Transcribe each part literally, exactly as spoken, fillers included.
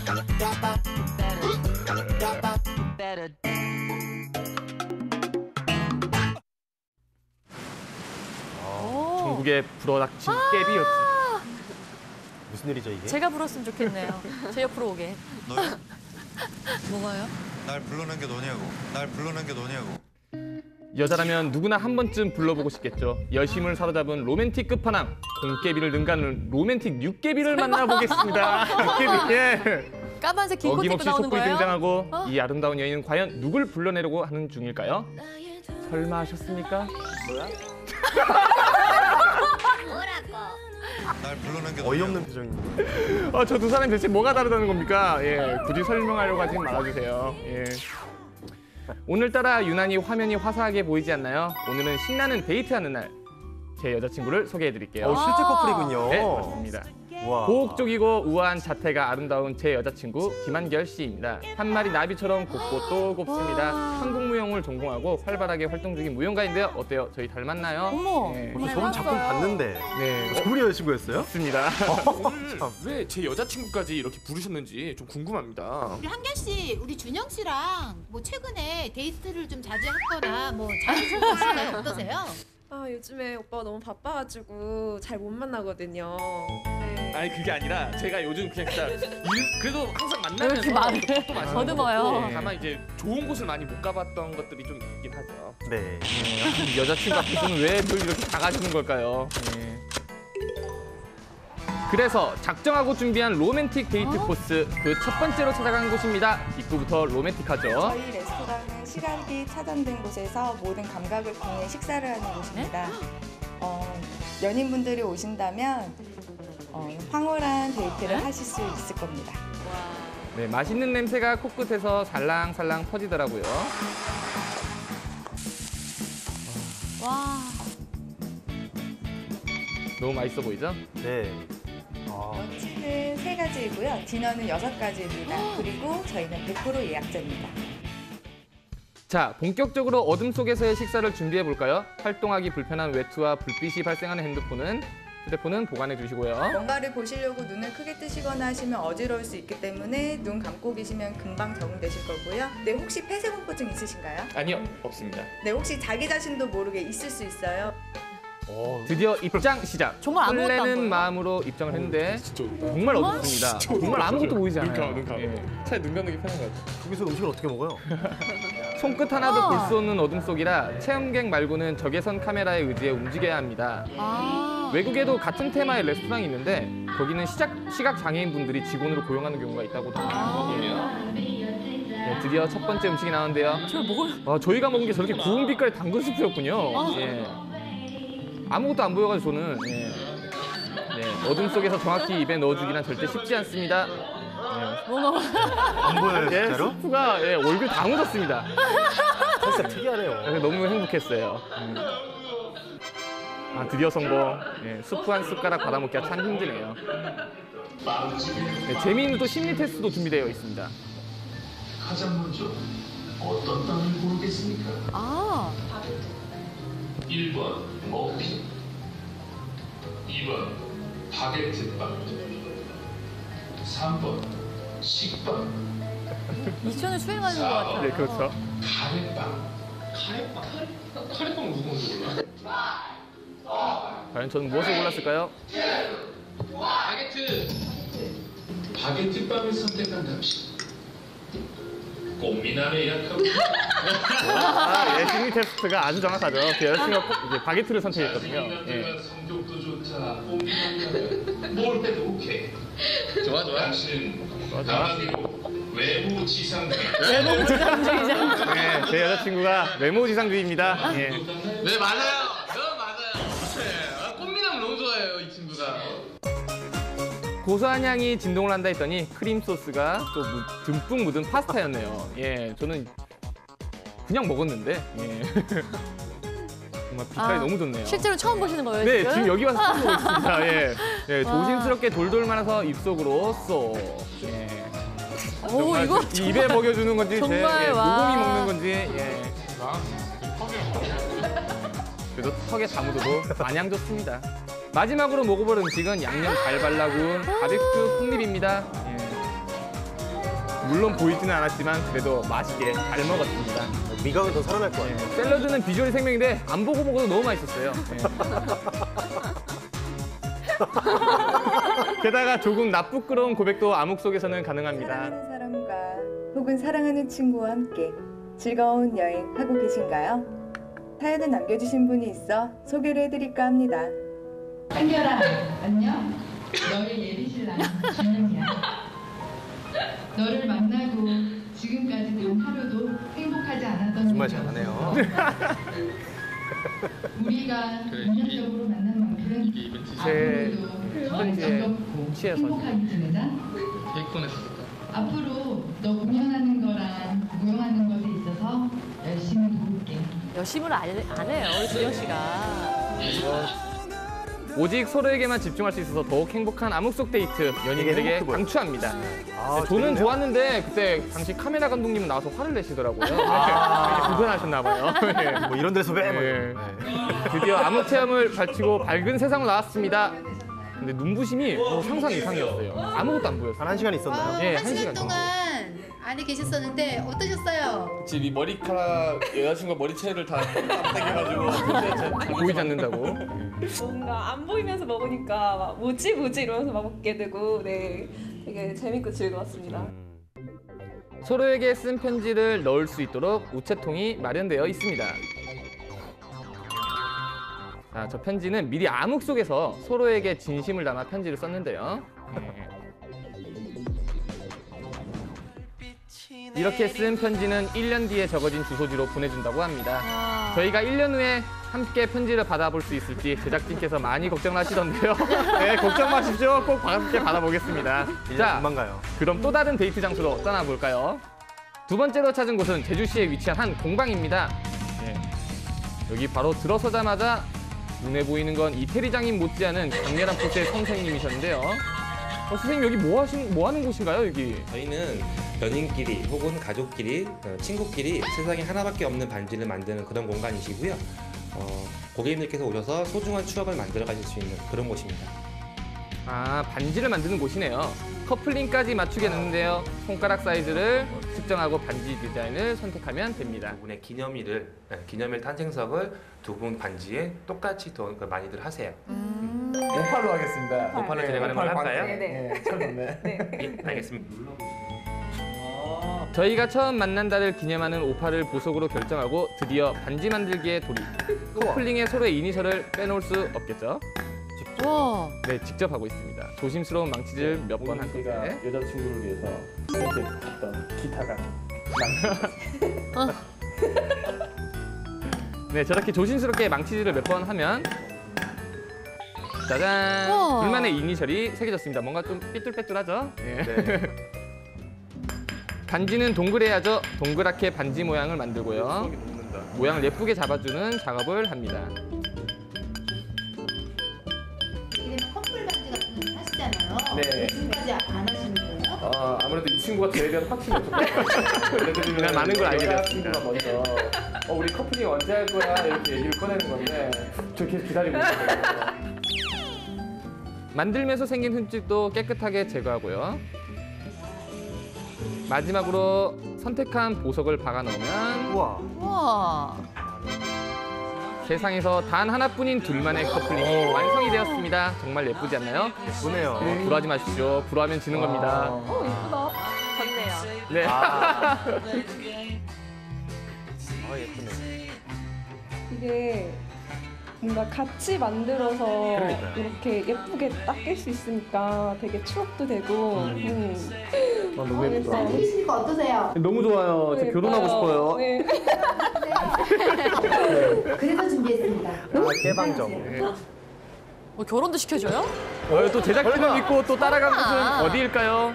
전국에 불어닥친 깨비였지. 무슨 일이죠 이게? 제가 불었으면 좋겠네요. 제 옆으로 오게. 너요? 뭐가요? 날 불러낸 게 너냐고. 날 불러낸 게 너냐고. 여자라면 누구나 한 번쯤 불러보고 싶겠죠. 여심을 사로잡은 로맨틱 끝판왕. 공깨비를 능가하는 로맨틱 육깨비를 만나보겠습니다. 육깨비, 예. 까만색 긴 코트 입고 어김없이 나오는 촛불이 거예요? 등장하고 어? 이 아름다운 여인은 과연 누굴 불러내려고 하는 중일까요? 설마 하셨습니까? 뭐야? 날 불러낸 게 어이없는 너냐고. 표정입니다. 어, 저 두 사람이 대체 뭐가 다르다는 겁니까? 예, 굳이 설명하려고 하지 말아주세요. 예. 오늘따라 유난히 화면이 화사하게 보이지 않나요? 오늘은 신나는 데이트하는 날. 제 여자친구를 소개해드릴게요. 어, 실제 커플이군요. 네, 맞습니다. 와. 고혹적이고 우아한 자태가 아름다운 제 여자친구 김한결 씨입니다. 한 마리 나비처럼 곱고 또 곱습니다. 한국 무용을 전공하고 활발하게 활동 중인 무용가인데요. 어때요? 저희 닮았나요? 어머. 네, 어, 저번 작품 봤는데 네, 저분이 여자친구였어요? 맞습니다. 오늘 왜 제 여자친구까지 이렇게 부르셨는지 좀 궁금합니다. 우리 한결 씨, 우리 준영 씨랑 뭐 최근에 데이트를 좀 자주 했거나 뭐 자주 보시나요? 어떠세요? 아 요즘에 오빠가 너무 바빠가지고 잘 못 만나거든요. 네. 아니 그게 아니라 제가 요즘 그냥 진짜 일, 그래도 항상 왜 이렇게 만나면서 말을 밥도 맛있는 거 더듬어요? 먹고 네. 다만 이제 좋은 곳을 많이 못 가봤던 것들이 좀 있긴 하죠. 네. 여자친구 앞에서는 왜 늘 이렇게 작아지는 걸까요? 네. 그래서 작정하고 준비한 로맨틱 데이트 어? 코스 그 첫 번째로 찾아간 곳입니다. 입구부터 로맨틱하죠. 저희 레스토랑은 시간비 차단된 곳에서 모든 감각을 통해 식사를 하는 곳입니다. 어, 연인분들이 오신다면 어, 황홀한 데이트를 하실 수 있을 겁니다. 네, 맛있는 냄새가 코끝에서 살랑살랑 퍼지더라고요. 와. 너무 맛있어 보이죠? 네. 아, 런치는 세 가지이고요. 디너는 여섯 가지입니다. 그리고 저희는 백 퍼센트 예약제입니다. 자, 본격적으로 어둠 속에서의 식사를 준비해 볼까요? 활동하기 불편한 외투와 불빛이 발생하는 핸드폰은 휴대폰은 보관해 주시고요. 뭔가를 보시려고 눈을 크게 뜨시거나 하시면 어지러울 수 있기 때문에 눈 감고 계시면 금방 적응되실 거고요. 네, 혹시 폐쇄공포증 있으신가요? 아니요, 없습니다. 네, 혹시 자기 자신도 모르게 있을 수 있어요. 어, 드디어 입장 시작. 정말 아무것도 안 설레는 보여요? 마음으로 입장을 했는데 진짜 정말 어둡습니다. 정말 아무것도 보이지 않아요. 눈 감아, 눈 감아. 예. 차라리 눈 감는 게 편한 것 같아요. 거기서 음식을 어떻게 먹어요? 손끝 하나도 볼 수 없는 어둠 속이라 체험객 말고는 적외선 카메라에 의지해 움직여야 합니다. 아. 외국에도 같은 테마의 레스토랑이 있는데 거기는 시작, 시각 장애인 분들이 직원으로 고용하는 경우가 있다고 하거든요. 네, 드디어 첫 번째 음식이 나오는데요. 저 먹을. 아, 저희가 먹은 게 저렇게 구운 빛깔의 당근 스프였군요. 예. 아무것도 안 보여가지고 저는 예. 네, 어둠 속에서 정확히 입에 넣어주기란 절대 쉽지 않습니다. 네. 뭐가. 안 보여요, 예, 진짜로? 스프가 예, 얼굴 다 묻었습니다. 컨셉 특이하네요. 그래서 너무 행복했어요. 음. 아, 드디어 성공. 예, 스프 한 숟가락 받아먹기가 참 힘드네요. 네, 재미있는 또 심리 테스트도 준비되어 있습니다. 가장 먼저 어떤 빵을 고르겠습니까? 아. 일 번 머핀, 이 번 바게트빵, 삼 번 식빵, 미션을 수행하는 것 같아요. 네, 그렇죠. 카레빵. 카레빵? 카레, 카레빵 누구 먼저 골라? 과연 저는 무엇을 골랐을까요? 바게트! 바게트빵을 선택한 당신 꽃미남에 약하고 아, 예, 심리 테스트가 아주 정확하죠. 그 여자친구가 꼭 이제 바게트를 선택했거든요. 예. 자신감과 성격도 좋다 꽃미남이라면 뭘 해도 오케이. 좋아, 좋아. 당신은 좋아, 좋아. 남아기고 외부 지상주의. 외모 지상주의자. 네, 제 여자친구가 외모 지상주의입니다. 예. 네, 맞아요. 저 맞아요. 네, 아, 꽃미남 너무 좋아해요, 이 친구가. 고소한 향이 진동을 한다 했더니 크림 소스가 또 무, 듬뿍 묻은 파스타였네요. 예, 저는 그냥 먹었는데 예. 정말 빛깔이 아, 너무 좋네요. 실제로 처음 보시는 거예요, 네, 지금? 지금 여기 와서 처음 보고 있습니다. 예, 예, 와. 조심스럽게 돌돌 말아서 입속으로 쏙. 예. 오, 정말 이거 이 입에 먹여주는 건지 제 정말, 예, 와. 모공이 먹는 건지. 예. 그래도 턱에 다 묻어도 마냥 좋습니다. 마지막으로 먹어볼 음식은 양념 잘 발라군 바베큐 폭립입니다. 예. 물론 보이지는 않았지만 그래도 맛있게 잘 먹었습니다. 미각은 더 살아날 것 같아요. 샐러드는 비주얼이 생명인데 안 보고 먹어도 너무 맛있었어요. 네. 게다가 조금 나쁘끄러운 고백도 암흑 속에서는 가능합니다. 사랑하는 사람과 혹은 사랑하는 친구와 함께 즐거운 여행 하고 계신가요? 사연을 남겨주신 분이 있어 소개를 해드릴까 합니다. 한결아, 안녕. 너의 예비신랑 준영이야. 너를 만나고 지금까지 단 하루도 행복하지 않았던 정말 적이 잘하네요. 없어. 우리가 인연적으로 만난 만큼 제 앞으로도 편지에 즐겁고 취해서. 행복하게 지내자. 개콘했었다. 앞으로 너 공연하는 거랑 무용하는 것에 있어서 열심히 도울게. 열심을 안, 안 해요, 우리 준영 씨가. 오직 서로에게만 집중할 수 있어서 더욱 행복한 암흑 속 데이트 연인들에게 행복해 보여. 강추합니다. 아, 네, 저는 재밌네요. 좋았는데 그때 당시 카메라 감독님은 나와서 화를 내시더라고요. 아~ 불편하셨나 봐요. 예. 뭐 이런 데서 왜? 뭐 예. 이런. 네. 드디어 암흑 체험을 마치고 밝은 세상으로 나왔습니다. 근데 눈부심이 어, 상상 이상이었어요. 아무것도 안 보였어요. 한 한 시간 있었나요? 예, 한 한 시간 시간 동안 안에 계셨었는데 어떠셨어요? 지금 이 머리카락 여자친구 머리채를 다 땀땡겨가지고 보이지 않는다고. 뭔가 안 보이면서 먹으니까 막 뭐지 뭐지 이러면서 막 먹게 되고 네 되게 재밌고 즐거웠습니다. 서로에게 쓴 편지를 넣을 수 있도록 우체통이 마련되어 있습니다. 자, 저 편지는 미리 암흑 속에서 서로에게 진심을 담아 편지를 썼는데요. 네. 이렇게 쓴 편지는 일 년 뒤에 적어진 주소지로 보내준다고 합니다. 아. 저희가 일 년 후에 함께 편지를 받아볼 수 있을지 제작진께서 많이 걱정하시던데요. 네, 걱정 마십시오. 꼭 함께 받아보겠습니다. 일 년 자, 금방 가요. 그럼 또 다른 데이트 장소로 떠나볼까요? 두 번째로 찾은 곳은 제주시에 위치한 한 공방입니다. 예. 여기 바로 들어서자마자 눈에 보이는 건 이태리 장인 못지않은 강렬한 포스의 선생님이셨는데요. 어, 선생님 여기 뭐 하신 뭐 하는 곳인가요, 여기? 저희는 연인끼리 혹은 가족끼리, 어, 친구끼리 세상에 하나밖에 없는 반지를 만드는 그런 공간이시고요. 어, 고객님들께서 오셔서 소중한 추억을 만들어 가실 수 있는 그런 곳입니다. 아, 반지를 만드는 곳이네요. 커플링까지 맞추겠는데요. 손가락 사이즈를 측정하고 반지 디자인을 선택하면 됩니다. 두 분의 기념일을, 네, 기념일 탄생석을 두 분 반지에 똑같이 또 많이들 하세요. 음. 오팔로 하겠습니다. 오팔로 진행하는 걸 할까요? 네네. 참 좋네. 예, 알겠습니다. 저희가 처음 만난 달을 기념하는 오팔을 보석으로 결정하고 드디어 반지 만들기에 돌입. 커플링에 서로의 이니셜을 빼놓을 수 없겠죠? 와. 네, 직접 하고 있습니다. 조심스러운 망치질 몇 번 한 끝에 여자친구를 위해서 이렇게 쳤던 기타가 네, 저렇게 조심스럽게 망치질을 몇 번 하면 짜잔! 우와. 둘만의 이니셜이 새겨졌습니다. 뭔가 좀 삐뚤빼뚤하죠? 예. 네. 반지는 동그래야죠. 동그랗게 반지 모양을 만들고요. 모양을 예쁘게 잡아주는 작업을 합니다. 이게 커플 반지 같은 거 하시잖아요. 네. 지금까지 안 하시는 거예요? 아, 아무래도 이 친구가 저에 대한 확신이 없었어요. 그날 많은 걸 알게 됐습니다. 친구가 먼저 어, 우리 커플링 언제 할 거야 이렇게 얘기를 꺼내는 건데 저 계속 기다리고 있었어요. 만들면서 생긴 흠집도 깨끗하게 제거하고요. 마지막으로 선택한 보석을 박아 넣으면 우와. 와. 세상에서 단 하나뿐인 둘만의 커플링이 완성이 되었습니다. 정말 예쁘지 않나요? 예쁘네요. 네, 불하지 마십시오. 불하면 지는 겁니다. 어 예쁘다. 좋네요. 네. 아, 아 예쁘네. 이게 뭔가 같이 만들어서 그러니까요. 이렇게 예쁘게 딱 낄 수 있으니까 되게 추억도 되고. 음. 아, 너무 예쁘다. 만드시니까 어떠세요? 너무 좋아요. 저 결혼하고 싶어요. 네. 그래서 준비했습니다. 아, 깨방정. 네. 뭐 결혼도 시켜줘요? 어, 또 제작진을 믿고 또 따라간 곳은 설마. 어디일까요?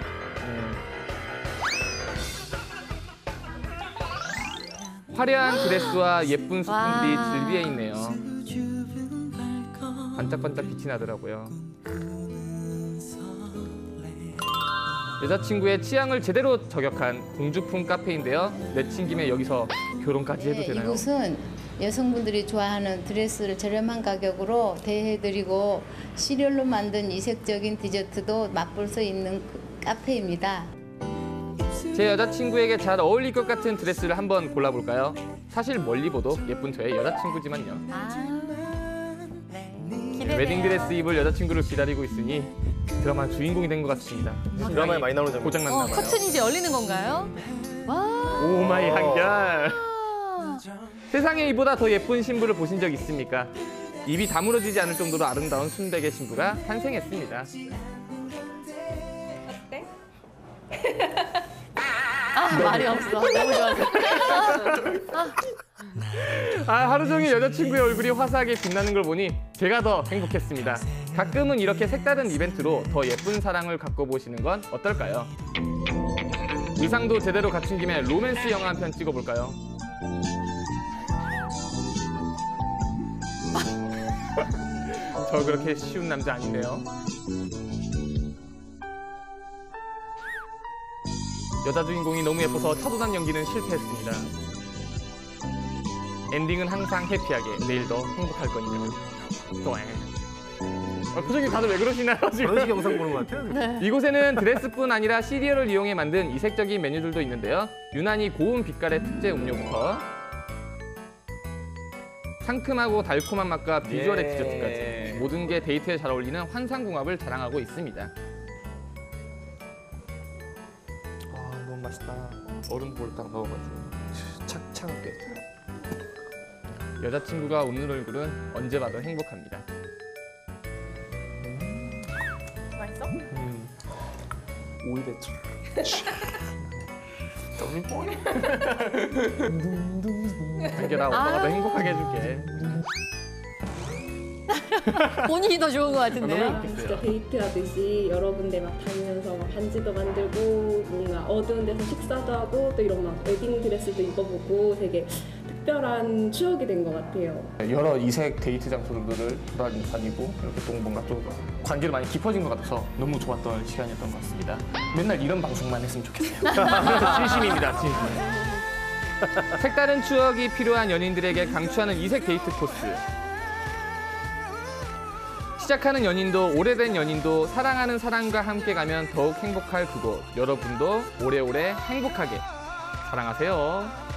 화려한 드레스와 예쁜 소품들이 와. 즐비해 있네요. 반짝반짝 빛이 나더라고요. 여자친구의 취향을 제대로 저격한 공주품 카페인데요. 내친 김에 여기서 결혼까지 해도 네, 되나요? 이곳은 여성분들이 좋아하는 드레스를 저렴한 가격으로 대해드리고 시리얼로 만든 이색적인 디저트도 맛볼 수 있는 카페입니다. 제 여자친구에게 잘 어울릴 것 같은 드레스를 한번 골라볼까요? 사실 멀리 보도 예쁜 저의 여자친구지만요. 아, 웨딩 드레스 입을 여자친구를 기다리고 있으니 드라마 주인공이 된 것 같습니다. 드라마에 많이 나오는 장면. 고장났나 어, 봐요. 커튼이 이제 열리는 건가요? 와. 오마이 한결. 세상에 이보다 더 예쁜 신부를 보신 적 있습니까? 입이 다물어지지 않을 정도로 아름다운 순백의 신부가 탄생했습니다. 어때? 아, 말이 없어. 너무 좋아서. 아, 하루 종일 여자친구의 얼굴이 화사하게 빛나는 걸 보니 제가 더 행복했습니다. 가끔은 이렇게 색다른 이벤트로 더 예쁜 사랑을 갖고 보시는 건 어떨까요? 의상도 제대로 갖춘 김에 로맨스 영화 한 편 찍어볼까요? 저 그렇게 쉬운 남자 아닌데요. 여자 주인공이 너무 예뻐서 차도난 연기는 실패했습니다. 엔딩은 항상 해피하게 내일도 행복할 거니까요. 좋아요. 아, 표정이 다들 왜 그러시나요 지금? 그런 식 영상 보는 것 같아요. 네. 이곳에는 드레스뿐 아니라 시리얼을 이용해 만든 이색적인 메뉴들도 있는데요. 유난히 고운 빛깔의 특제 음료부터 상큼하고 달콤한 맛과 비주얼의 예. 디저트까지 모든 게 데이트에 잘 어울리는 환상궁합을 자랑하고 있습니다. 아 너무 맛있다. 얼음볼 딱 넣어가지고 착 차갑게. 여자친구가 웃는 얼굴은 언제 봐도 행복합니다. 맛있어? 음. 오이배추. 너무 뻔. 한결아 오빠가 더 행복하게 해줄게. 본인이 더 좋은 것 너무 같은데요? 웃겼어요. 데이트하듯이 여러 군데 막 다니면서 막 반지도 만들고 뭔가 어두운 데서 식사도 하고 또 이런 막 웨딩 드레스도 입어보고 되게 특별한 추억이 된 것 같아요. 여러 이색 데이트 장소들을 돌아다니고 이렇게 또 뭔가 좀 관계를 많이 깊어진 것 같아서 너무 좋았던 시간이었던 것 같습니다. 맨날 이런 방송만 했으면 좋겠어요. 진심입니다, 진심. 색다른 추억이 필요한 연인들에게 강추하는 이색 데이트 코스. 시작하는 연인도 오래된 연인도 사랑하는 사람과 함께 가면 더욱 행복할 그곳. 여러분도 오래오래 행복하게 사랑하세요.